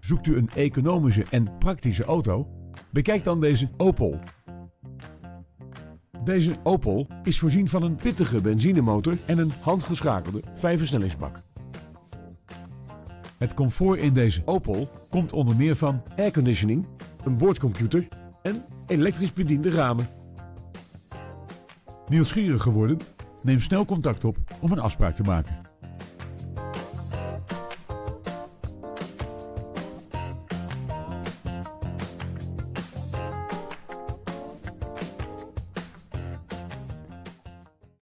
Zoekt u een economische en praktische auto? Bekijk dan deze Opel. Deze Opel is voorzien van een pittige benzinemotor en een handgeschakelde 5-versnellingsbak. Het comfort in deze Opel komt onder meer van airconditioning, een boordcomputer en elektrisch bediende ramen. Nieuwsgierig geworden? Neem snel contact op om een afspraak te maken.